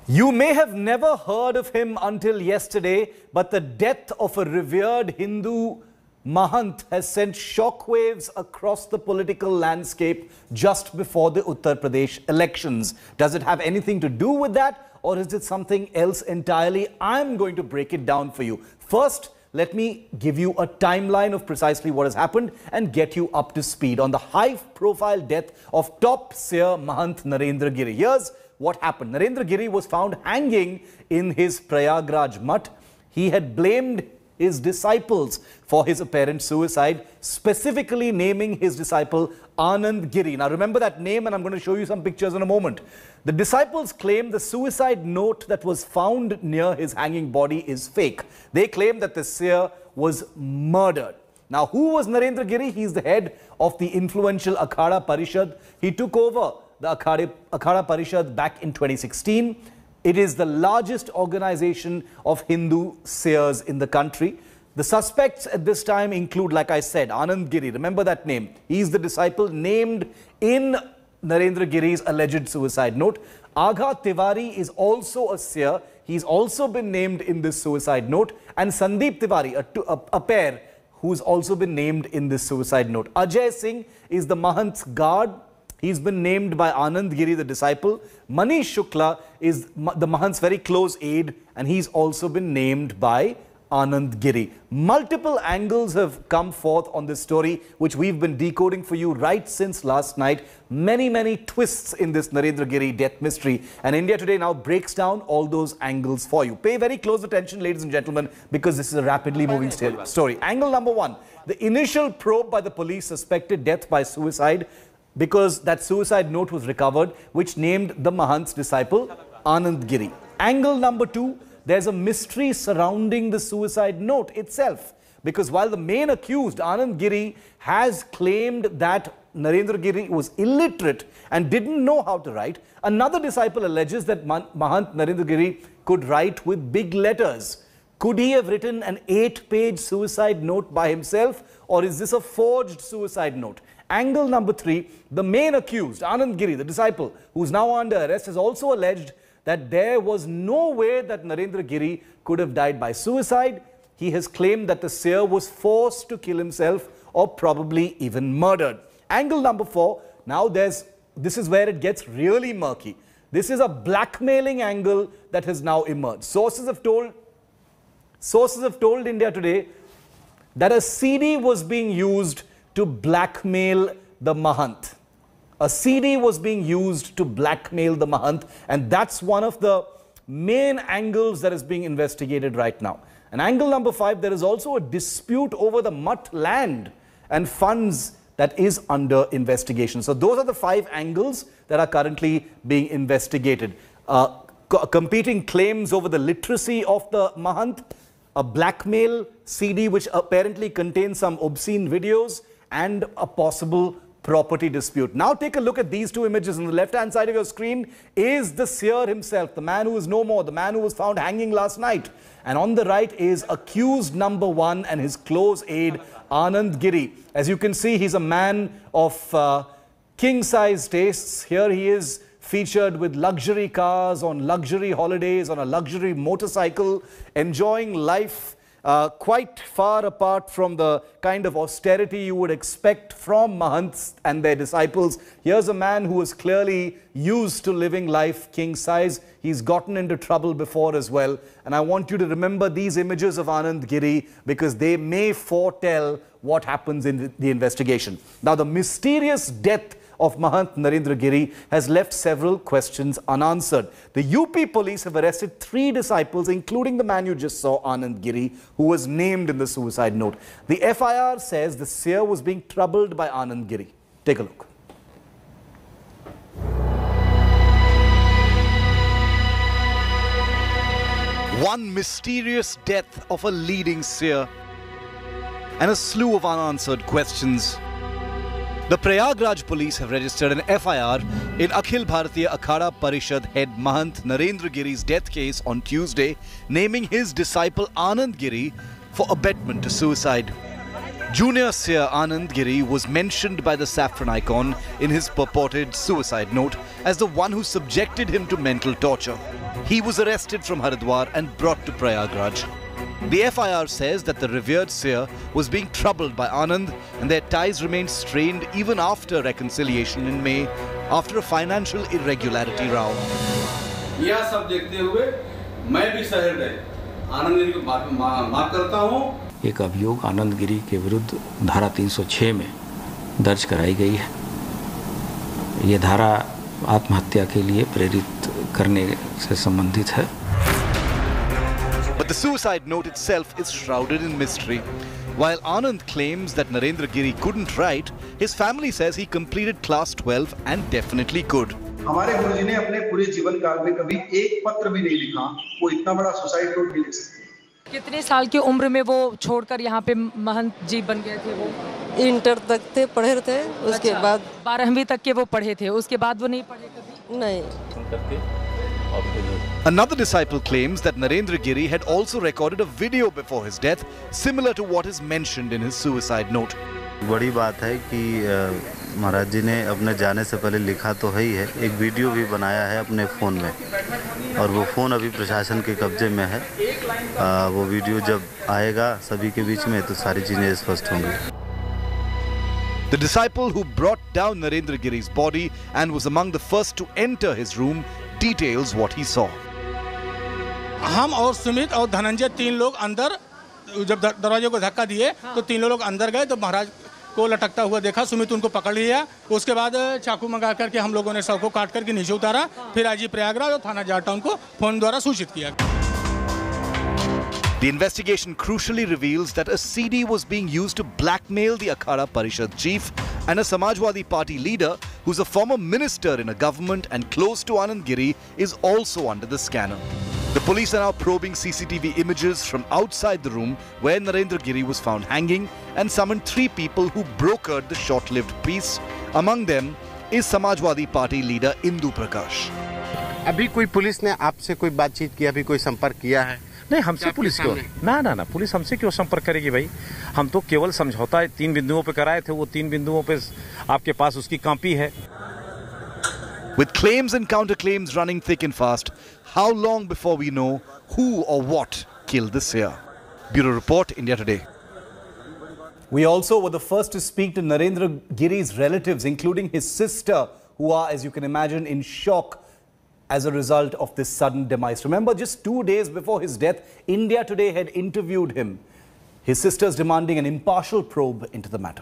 You may have never heard of him until yesterday, but the death of a revered Hindu Mahant has sent shockwaves across the political landscape just before the Uttar Pradesh elections. Does it have anything to do with that, or is it something else entirely? I'm going to break it down for you. First, let me give you a timeline of precisely what has happened and get you up to speed on the high-profile death of top seer Mahant Narendra Giri. Here's what happened. Narendra Giri was found hanging in his Prayagraj mutt. He had blamed his disciples for his apparent suicide, specifically naming his disciple Anand Giri. Now remember that name, and I'm going to show you some pictures in a moment. The disciples claim the suicide note that was found near his hanging body is fake. They claim that the seer was murdered. Now, who was Narendra Giri? He's the head of the influential Akhada Parishad. He took over the Akhada Parishad back in 2016. It is the largest organization of Hindu seers in the country. The suspects at this time include, like I said, Anand Giri. Remember that name. He's the disciple named in Narendra Giri's alleged suicide note. Agha Tiwari is also a seer. He's also been named in this suicide note. And Sandeep Tiwari, a pair, who's also been named in this suicide note. Ajay Singh is the Mahant's guard. He's been named by Anand Giri, the disciple. Manish Shukla is the Mahant's very close aide, and he's also been named by Anand Giri. Multiple angles have come forth on this story, which we've been decoding for you right since last night. Many twists in this Narendra Giri death mystery. And India Today now breaks down all those angles for you. Pay very close attention, ladies and gentlemen, because this is a rapidly moving story. Angle number one, the initial probe by the police suspected death by suicide, because that suicide note was recovered, which named the Mahant's disciple Anand Giri. Angle number two, there's a mystery surrounding the suicide note itself. Because while the main accused, Anand Giri, has claimed that Narendra Giri was illiterate and didn't know how to write, another disciple alleges that Mahant Narendra Giri could write with big letters. Could he have written an 8-page suicide note by himself, or is this a forged suicide note? Angle number three, the main accused, Anand Giri, the disciple, who's now under arrest, has also alleged that there was no way that Narendra Giri could have died by suicide. He has claimed that the seer was forced to kill himself or probably even murdered. Angle number four, now this is where it gets really murky. This is a blackmailing angle that has now emerged. Sources have told India Today that a CD was being used to blackmail the Mahant. A CD was being used to blackmail the Mahant, and that's one of the main angles that is being investigated right now. And angle number five, there is also a dispute over the mutt land and funds that is under investigation. So those are the five angles that are currently being investigated. Competing claims over the literacy of the Mahant, a blackmail CD which apparently contains some obscene videos, and a possible property dispute. Now take a look at these two images. On the left-hand side of your screen is the seer himself, the man who is no more, the man who was found hanging last night. And on the right is accused number one and his close aide, Anand Giri. As you can see, he's a man of king-size tastes. Here he is featured with luxury cars, on luxury holidays, on a luxury motorcycle, enjoying life quite far apart from the kind of austerity you would expect from Mahants and their disciples. Here's a man who is clearly used to living life king-size. He's gotten into trouble before as well. And I want you to remember these images of Anand Giri, because they may foretell what happens in the investigation. Now, the mysterious death of Mahant Narendra Giri has left several questions unanswered. The UP police have arrested 3 disciples, including the man you just saw, Anand Giri, who was named in the suicide note. The FIR says the seer was being troubled by Anand Giri. Take a look. One mysterious death of a leading seer and a slew of unanswered questions. The Prayagraj police have registered an FIR in Akhil Bharatiya Akhada Parishad head Mahant Narendra Giri's death case on Tuesday, naming his disciple Anand Giri for abetment to suicide. Junior seer Anand Giri was mentioned by the saffron icon in his purported suicide note as the one who subjected him to mental torture. He was arrested from Haridwar and brought to Prayagraj. The FIR says that the revered seer was being troubled by Anand and their ties remained strained even after reconciliation in May after a financial irregularity row. यह सब देखते हुए मैं भी सहृदय आनंद गिरी को माफ करता हूँ। एक अभियोग आनंद गिरी के विरुद्ध धारा 306 में दर्ज कराई गई है। ये धारा आत्महत्या के लिए प्रेरित करने से संबंधित है। But the suicide note itself is shrouded in mystery. While Anand claims that Narendra Giri couldn't write, his family says he completed class 12 and definitely could. हमारे गुरुजी ने अपने पूरे जीवन काल में कभी एक पत्र भी नहीं लिखा, वो इतना बड़ा सुसाइड नोट नहीं लिख सकते। कितने साल की उम्र में वो छोड़कर यहाँ पे महंत जी बन गए थे? वो इंटर तक थे, पढ़े थे, उसके बाद 12वीं तक के वो पढ़े थे, उसके बाद वो नहीं पढ़े कभी? नहीं। Another disciple claims that Narendra Giri had also recorded a video before his death, similar to what is mentioned in his suicide note. बड़ी बात है कि महाराज जी ने अपने जाने से पहले लिखा तो है ही है, एक वीडियो भी बनाया है अपने फ़ोन में और वो फ़ोन अभी प्रशासन के कब्जे में है। वो वीडियो जब आएगा सभी के बीच में तो सारी चीज़ें स्पष्ट होंगी। The disciple who brought down Narendra Giri's body and was among the first to enter his room details what he saw. हम और सुमित और धनंजय तीन लोग अंदर, जब दरवाजे को धक्का दिए तो तीनों लोग अंदर गए तो महाराज को लटकता हुआ देखा। सुमित उनको पकड़ लिया, उसके बाद चाकू मंगा करके हम लोगों ने शव को काट करके नीचे उतारा, फिर आईजी प्रयागराज और थाना जाट टाउन को फोन द्वारा सूचित किया। The investigation crucially reveals that a CD was being used to blackmail the Akhada Parishad chief and a Samajwadi Party leader who's a former minister in a government and close to Anand Giri is also under the scanner. The police are now probing CCTV images from outside the room where Narendra Giri was found hanging and summoned 3 people who brokered the short-lived peace. Among them is Samajwadi Party leader Indu Prakash. अभी कोई police ने आपसे कोई बातचीत की, अभी कोई संपर्क किया है? नहीं, हमसे पुलिस क्यों? ना पुलिस हमसे क्यों संपर्क करेगी भाई? हम तो केवल समझौता 3 बिंदुओं पे कराए थे, वो 3 बिंदुओं पे आपके पास उसकी कॉपी है। With claims and counterclaims running thick and fast, how long before we know who or what killed the seer? Bureau Report, India Today. We also were the first to speak to Narendra Giri's relatives, including his sister, who are, as you can imagine, in shock as a result of this sudden demise. Remember, just 2 days before his death, India Today had interviewed him. His sister's demanding an impartial probe into the matter.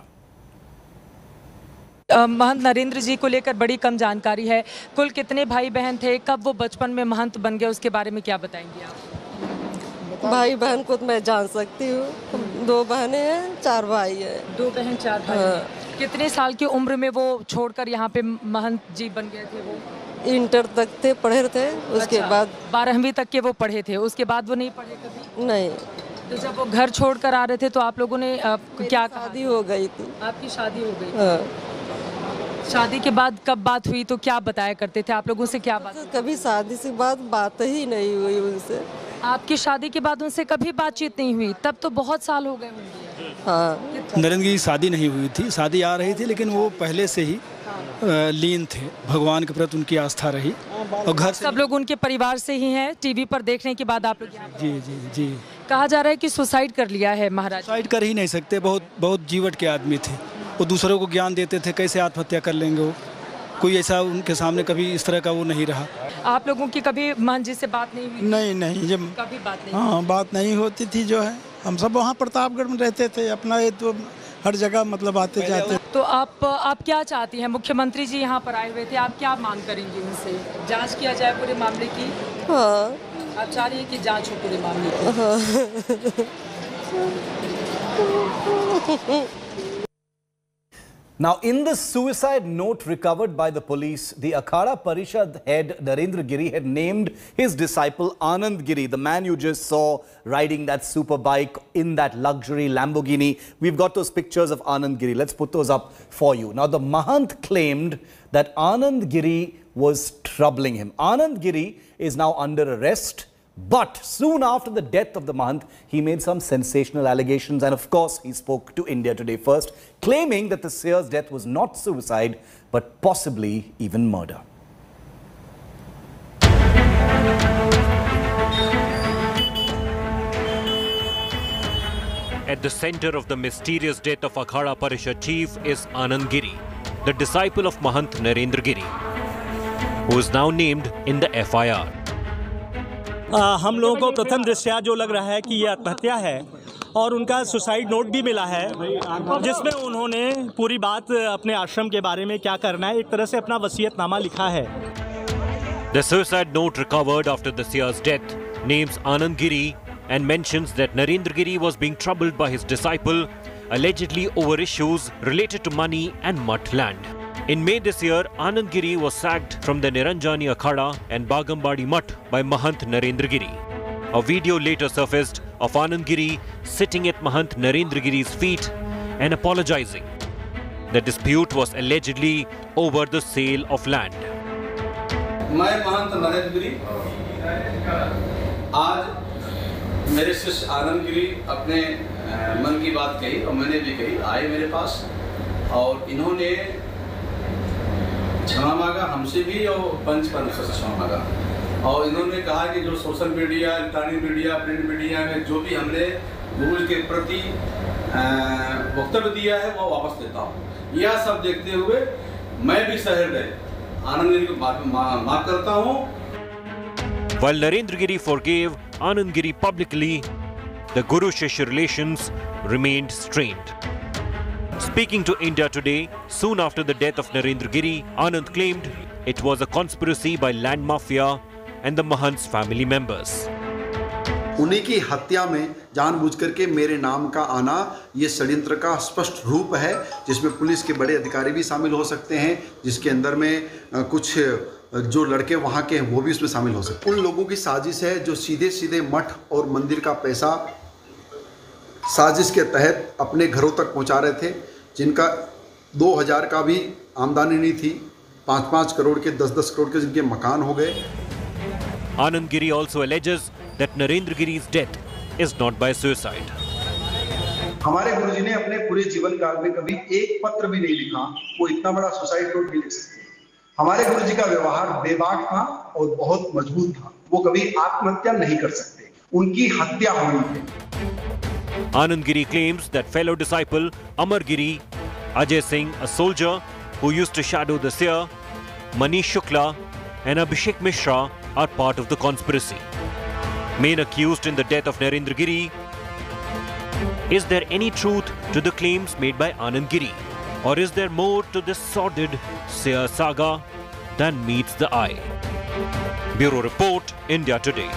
महंत नरेंद्र जी को लेकर बड़ी कम जानकारी है। कुल कितने भाई बहन थे, कब वो बचपन में महंत बन गए, उसके बारे में क्या बताएंगे आप? भाई बहन को तो मैं जान सकती हूँ, 2 बहनें हैं, 4 भाई है। 2 बहन 4 भाई। हाँ। कितने साल की उम्र में वो छोड़कर यहाँ पे महंत जी बन गए थे? वो इंटर तक थे, पढ़े थे, उसके बाद 12वीं तक के वो पढ़े थे, उसके बाद वो नहीं पढ़े कभी? नहीं। तो जब वो घर छोड़कर आ रहे थे तो आप लोगों ने क्या कहा? शादी हो गई थी। आपकी शादी हो गई? हाँ। शादी के बाद कब बात हुई, तो क्या बताया करते थे आप लोगों से? क्या बात? कभी शादी से बात ही नहीं हुई उनसे। आपकी शादी के बाद उनसे कभी बातचीत नहीं हुई? तब तो बहुत साल हो गए होंगे। हाँ। नरेंद्र की शादी नहीं हुई थी, शादी आ रही थी, लेकिन वो पहले से ही लीन थे, भगवान के प्रति उनकी आस्था रही और घर सब लोग उनके परिवार से ही हैं। टीवी पर देखने के बाद आप लोग यहाँ पर? जी कहा जा रहा है कि सुसाइड कर लिया है महाराज। सुसाइड कर ही नहीं सकते, बहुत जीवट के आदमी थे, वो दूसरों को ज्ञान देते थे कैसे आत्महत्या कर लेंगे। वो कोई ऐसा उनके सामने कभी इस तरह का वो नहीं रहा। आप लोगों की कभी महंत जी से बात नहीं हुई? नहीं, जब कभी बात नहीं? हाँ, बात नहीं होती थी। जो है हम सब वहाँ प्रतापगढ़ में रहते थे, अपना ये तो हर जगह मतलब आते जाते। तो आप क्या चाहती हैं? मुख्यमंत्री जी यहाँ पर आए हुए थे, आप क्या मांग करेंगी उनसे? जांच किया जाए पूरे मामले की? हाँ। आप चाह रही हैं कि जांच हो पूरे मामले की? हाँ। Now, in the suicide note recovered by the police, the Akhada Parishad head Narendra Giri had named his disciple Anand Giri, the man you just saw riding that super bike in that luxury Lamborghini. We've got those pictures of Anand Giri. Let's put those up for you. Now, the Mahant claimed that Anand Giri was troubling him. Anand Giri is now under arrest But soon after the death of the Mahant, he made some sensational allegations, and of course he spoke to India Today first, claiming that the seer's death was not suicide but possibly even murder. At the center of the mysterious death of Akhada Parishad chief is Anand Giri, the disciple of Mahant Narendra Giri, who is now named in the FIR. हम लोगों को प्रथम दृष्टया जो लग रहा है कि ये आत्महत्या है और उनका सुसाइड नोट भी मिला है, जिसमें उन्होंने पूरी बात अपने आश्रम के बारे में क्या करना है, एक तरह से अपना वसीयतनामा लिखा है. The suicide note recovered after the seer's death names Anand Giri and mentions that Narendra Giri was being troubled by his disciple, allegedly over issues related to money and mutt land. In May this year, Anand Giri was sacked from the Niranjani Akhada and Bagambadi Mutt by Mahant Narendra Giri. A video later surfaced of Anand Giri sitting at Mahant Narendra Giri's feet and apologizing. The dispute was allegedly over the sale of land. मैं महंत नरेंद्र गिरी आज मेरे शिष्य आनंद गिरी अपने मन की बात कही और मैंने भी कही, आए मेरे पास और इन्होंने क्षमा मांगा हमसे भी और पंच परमेश्वर से क्षमा मांगा और इन्होंने कहा कि जो social media, electronic media, print media में जो भी हमने गुरु के प्रति वक्तव्य दिया है वो वापस देता हूँ. यह सब देखते हुए मैं भी सहृदय आनंद गिरी को माफ करता हूँ. While Narendra Giri forgave Anand Giri publicly, the Guru-Shishya relations remained strained. Speaking to India Today, soon after the death of Narendra Giri, Anand claimed it was a conspiracy by land mafia and the Mahant's family members. उन्हीं की हत्या में जानबूझकर के मेरे नाम का आना ये षड्यंत्र का स्पष्ट रूप है, जिसमें पुलिस के बड़े अधिकारी भी शामिल हो सकते हैं, जिसके अंदर में कुछ जो लड़के वहाँ के हैं वो भी उसमें शामिल हो सकते हैं. उन लोगों की साजिश है जो सीधे सीधे मठ और मंदिर का पैसा साजिश के तहत अपने घरों तक पहुँचा रहे थे, जिनका 2000 का भी आमदनी नहीं थी, 5-5 करोड़ के 10-10 करोड़ के जिनके मकान हो गए. Anand Giri also alleges that Narendra Giri's death is not by suicide. हमारे गुरुजी ने अपने पूरे जीवन काल में कभी एक पत्र भी नहीं लिखा, वो इतना बड़ा सुसाइड नोट नहीं लिख सकते. हमारे गुरुजी का व्यवहार बेबाक था और बहुत मजबूत था, वो कभी आत्महत्या नहीं कर सकते, उनकी हत्या हुई है. Anand Giri claims that fellow disciple Amar Giri, Ajay Singh, a soldier who used to shadow the seer, Manish Shukla and Abhishek Mishra are part of the conspiracy. Main accused in the death of Narendra Giri. Is there any truth to the claims made by Anand Giri? Or is there more to this sordid seer saga than meets the eye? Bureau Report, India Today.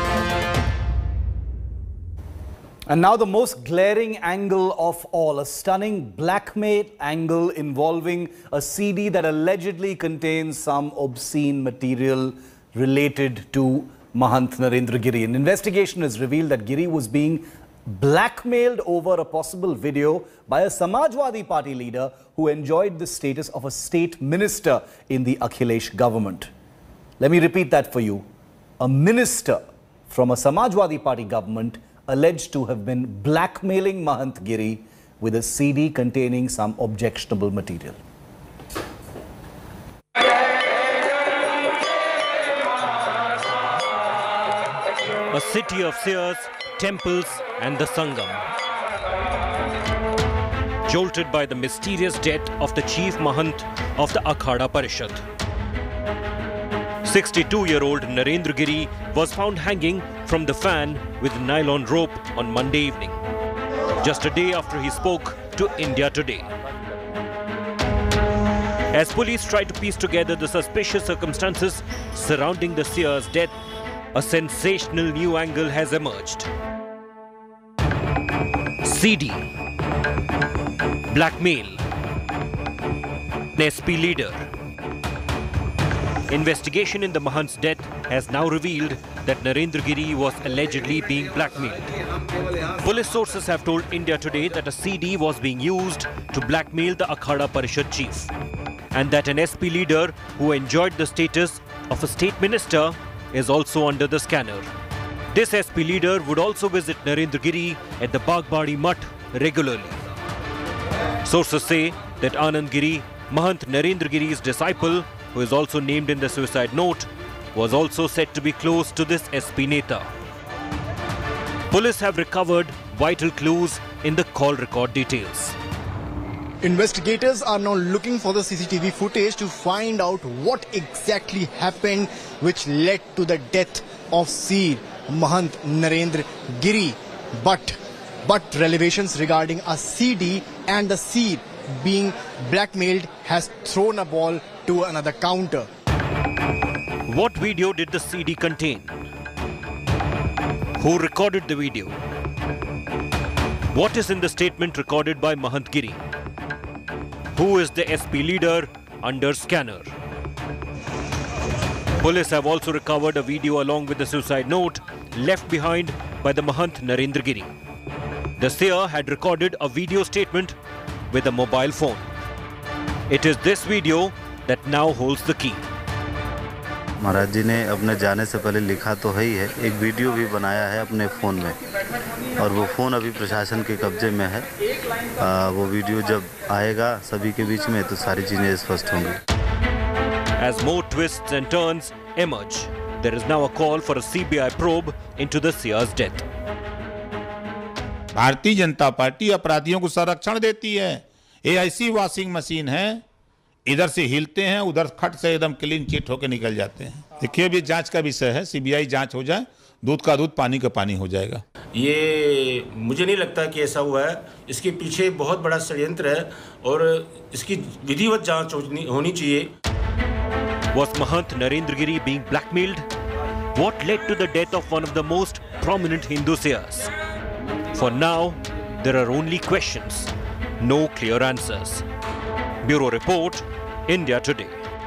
And now the most glaring angle of all, a stunning blackmail angle involving a CD that allegedly contains some obscene material related to Mahant Narendra Giri. An investigation has revealed that Giri was being blackmailed over a possible video by a Samajwadi Party leader who enjoyed the status of a state minister in the Akhilesh government. Let me repeat that for you. A minister from a Samajwadi Party government alleged to have been blackmailing Mahant Giri with a CD containing some objectionable material. A city of seers, temples and the Sangam. Jolted by the mysterious death of the chief Mahant of the Akhada Parishad. 62-year-old Narendra Giri was found hanging from the fan with a nylon rope on Monday evening, just a day after he spoke to India Today. As police try to piece together the suspicious circumstances surrounding the seer's death, a sensational new angle has emerged. CD, blackmail, SP leader. Investigation in the Mahant's death has now revealed that Narendra Giri was allegedly being blackmailed. Police sources have told India Today that a CD was being used to blackmail the Akhada Parishad chief, and that an SP leader who enjoyed the status of a state minister is also under the scanner. This SP leader would also visit Narendra Giri at the Bagbadi Mutt regularly. Sources say that Anand Giri, Mahant Narendra Giri's disciple, who is also named in the suicide note, was also said to be close to this SP Neta. Police have recovered vital clues in the call record details. Investigators are now looking for the CCTV footage to find out what exactly happened which led to the death of Seer Mahant Narendra Giri. But revelations regarding a CD and the Seer being blackmailed has thrown a ball to another counter. What video did the CD contain? Who recorded the video? What is in the statement recorded by Mahant Giri? Who is the SP leader under scanner? Police have also recovered a video along with the suicide note left behind by the Mahant Narendra Giri. The seer had recorded a video statement with a mobile phone. It is this video that now holds the key. महाराज जी ने अपने जाने से पहले लिखा तो है ही है, एक वीडियो भी बनाया है अपने फ़ोन में और वो फ़ोन अभी प्रशासन के कब्जे में है। वो वीडियो जब आएगा सभी के बीच में तो सारी चीज़ें स्पष्ट होंगी। As more twists and turns emerge, there is now a call for a CBI probe into the seer's death. Bharatiya Janata party अपराधियों को संरक्षण देती है। ये ऐसी वॉशिंग मशीन है, इधर से हिलते हैं उधर खट से एकदम क्लीन चिट होकर निकल जाते हैं। देखिए अभी जांच का विषय है, सीबीआई जांच हो जाए, दूध का दूध पानी का पानी हो जाएगा। ये मुझे नहीं लगता कि ऐसा हुआ है, इसके पीछे बहुत बड़ा षड्यंत्र है और इसकी विधिवत जांच होनी चाहिए। Was Mahant Narendra Giri being blackmailed? What led to the death of one of the most prominent Hindu seers? For now, there are only questions, no clear answers. Bureau Report, India Today.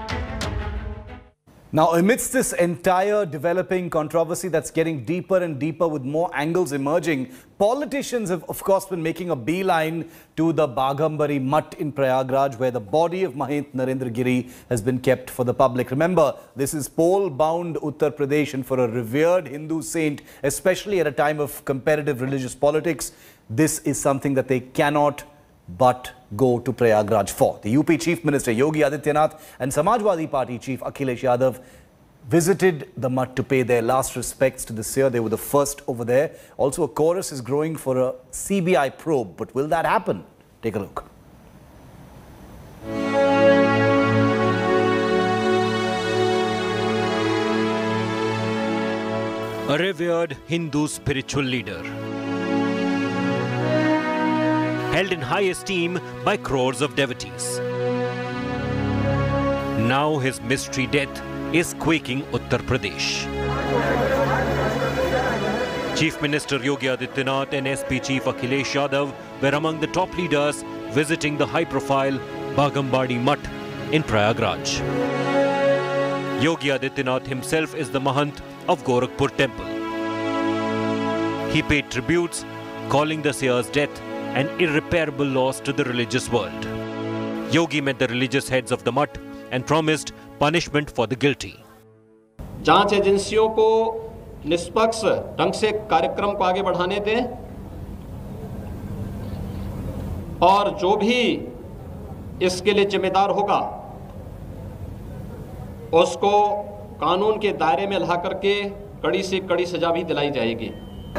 Now, amidst this entire developing controversy that's getting deeper and deeper with more angles emerging, politicians have, of course, been making a beeline to the Bagambari Mutt in Prayagraj, where the body of Mahant Narendra Giri has been kept for the public. Remember, this is pole-bound Uttar Pradesh, and for a revered Hindu saint, especially at a time of competitive religious politics, this is something that they cannot but go to Prayagraj for. The UP Chief Minister Yogi Adityanath and Samajwadi Party Chief Akhilesh Yadav visited the Mutt to pay their last respects to the seer. They were the first over there. Also, a chorus is growing for a CBI probe. But will that happen? Take a look. A revered Hindu spiritual leader, held in high esteem by crores of devotees. Now his mystery death is quaking Uttar Pradesh. Chief Minister Yogi Adityanath and SP Chief Akhilesh Yadav were among the top leaders visiting the high-profile Bagambadi Mutt in Prayagraj. Yogi Adityanath himself is the Mahant of Gorakhpur temple. He paid tributes, calling the seer's death an irreparable loss to the religious world. Yogi met the religious heads of the Mutt and promised punishment for the guilty. जांच एजेंसियों को निष्पक्ष ढंग से कार्यक्रम को आगे बढ़ाने दें और जो भी इसके लिए जिम्मेदार होगा उसको कानून के दायरे में ला करके कड़ी से कड़ी सजा भी दिलाई जाएगी।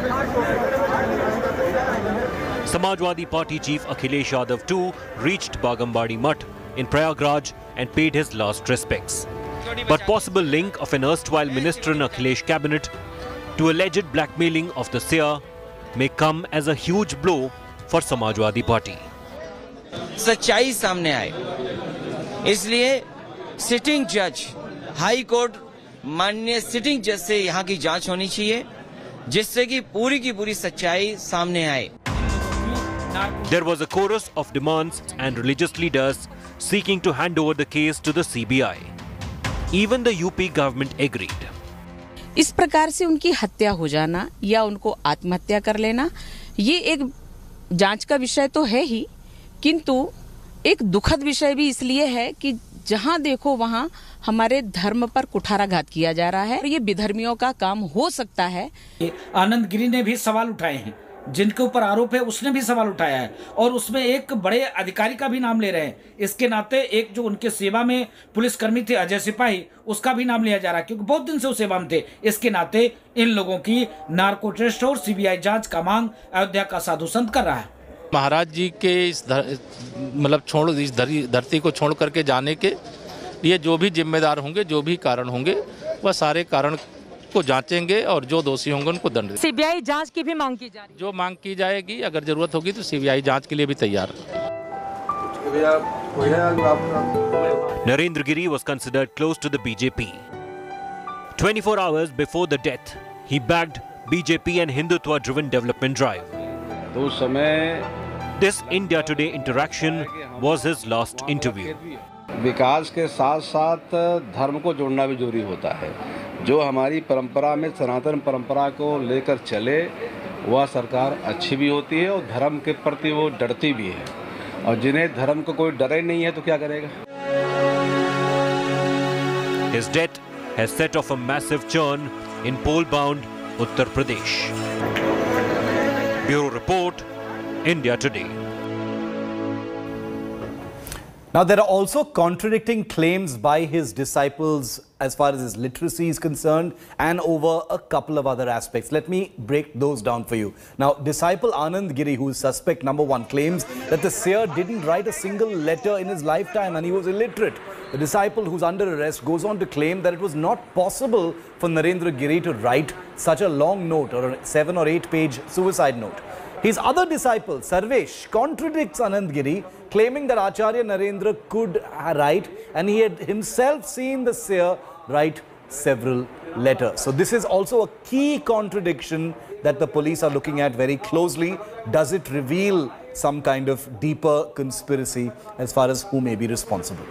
Samajwadi Party Chief Akhilesh Yadav too reached Bagambadi Mutt in Prayagraj and paid his last respects. But possible link of an erstwhile minister in Akhilesh cabinet to alleged blackmailing of the seer may come as a huge blow for Samajwadi Party. सच्चाई सामने आए, इसलिए sitting जज, high court माननीय sitting जज से यहाँ की जांच होनी चाहिए, जिससे कि पूरी की पूरी सच्चाई सामने आए। There was a chorus of demands and religious leaders seeking to hand over the case to the CBI. Even the UP government agreed. इस प्रकार से उनकी हत्या हो जाना या उनको आत्महत्या कर लेना, ये एक जांच का विषय तो है ही, किंतु एक दुखद विषय भी इसलिए है कि जहां देखो वहां हमारे धर्म पर कुठाराघात किया जा रहा है। ये विधर्मियों का काम हो सकता है। आनंद गिरी ने भी सवाल उठाए हैं, जिनके ऊपर आरोप है उसने भी सवाल उठाया है, और उसमें एक बड़े अधिकारी का भी नाम ले रहे हैं। इसके नाते एक जो उनके सेवा में पुलिसकर्मी थे अजय सिपाही, उसका भी नाम लिया जा रहा है, क्योंकि बहुत दिन से वो सेवा में थे। इसके नाते इन लोगों की नार्को टेस्ट और सीबीआई जांच का मांग अयोध्या का साधु संत कर रहा है। महाराज जी के इस धरती को छोड़ करके जाने के लिए जो भी जिम्मेदार होंगे, जो भी कारण होंगे, वह सारे कारण को जांचेंगे और जो दोषी होंगे उनको दंड। सीबीआई जांच की भी मांग की जा रही है। जो मांग की जाएगी, अगर जरूरत होगी तो सीबीआई जांच के लिए भी तैयार। Narendra Giri was considered close to the BJP. 24 hours before the death, he backed BJP and Hindutva-driven development drive. तो उस समय This India Today interaction was his last interview. विकास के साथ साथ धर्म को जोड़ना भी जरूरी होता है। जो हमारी परंपरा में सनातन परंपरा को लेकर चले, वह सरकार अच्छी भी होती है और धर्म के प्रति वो डरती भी है, और जिन्हें धर्म को कोई डर ही नहीं है तो क्या करेगा। His death has set off a massive churn in poll-bound Uttar Pradesh. Bureau Report, India Today. Now, there are also contradicting claims by his disciples as far as his literacy is concerned and over a couple of other aspects. Let me break those down for you. Now, disciple Anand Giri, who is suspect number 1, claims that the seer didn't write a single letter in his lifetime and he was illiterate. The disciple, who's under arrest, goes on to claim that it was not possible for Narendra Giri to write such a long note or a 7 or 8 page suicide note. His other disciple, Sarvesh, contradicts Anand Giri, claiming that Acharya Narendra could write and he had himself seen the seer write several letters. So this is also a key contradiction that the police are looking at very closely. Does it reveal some kind of deeper conspiracy as far as who may be responsible?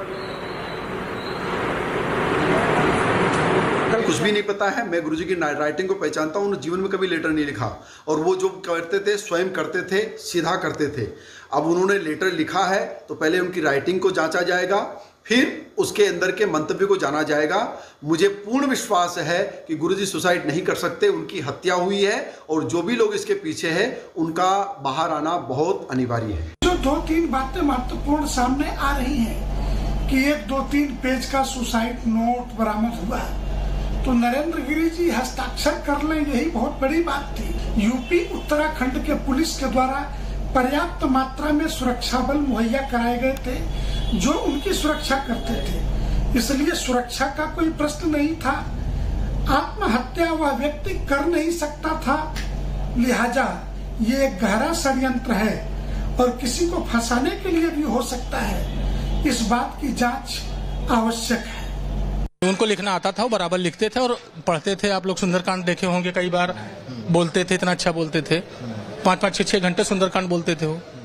कुछ भी नहीं पता है। मैं गुरुजी की writing को पहचानता हूँ। उन्होंने जीवन में कभी लेटर नहीं लिखा, और वो जो करते थे स्वयं करते थे, सीधा करते थे। अब उन्होंने लेटर लिखा है तो पहले उनकी राइटिंग को जांचा जाएगा, फिर उसके अंदर के मंतव्य को जाना जाएगा। मुझे पूर्ण विश्वास है कि गुरुजी सुसाइड नहीं कर सकते, उनकी हत्या हुई है, और जो भी लोग इसके पीछे हैं उनका बाहर आना बहुत अनिवार्य है। जो 2-3 बातें महत्वपूर्ण सामने आ रही हैं कि 1-2-3 पेज का सुसाइड नोट बरामद हुआ, तो नरेंद्र गिरी जी हस्ताक्षर कर लें, यही बहुत बड़ी बात थी। यूपी उत्तराखंड के पुलिस के द्वारा पर्याप्त मात्रा में सुरक्षा बल मुहैया कराए गए थे जो उनकी सुरक्षा करते थे, इसलिए सुरक्षा का कोई प्रश्न नहीं था। आत्महत्या वह व्यक्ति कर नहीं सकता था, लिहाजा ये एक गहरा षड्यंत्र है और किसी को फंसाने के लिए भी हो सकता है। इस बात की जांच आवश्यक है। उनको लिखना आता था, वो बराबर लिखते थे और पढ़ते थे। आप लोग सुंदरकांड देखे होंगे, कई बार बोलते थे, इतना अच्छा बोलते थे, 5-5, 6-6 घंटे सुंदरकांड बोलते थे वो।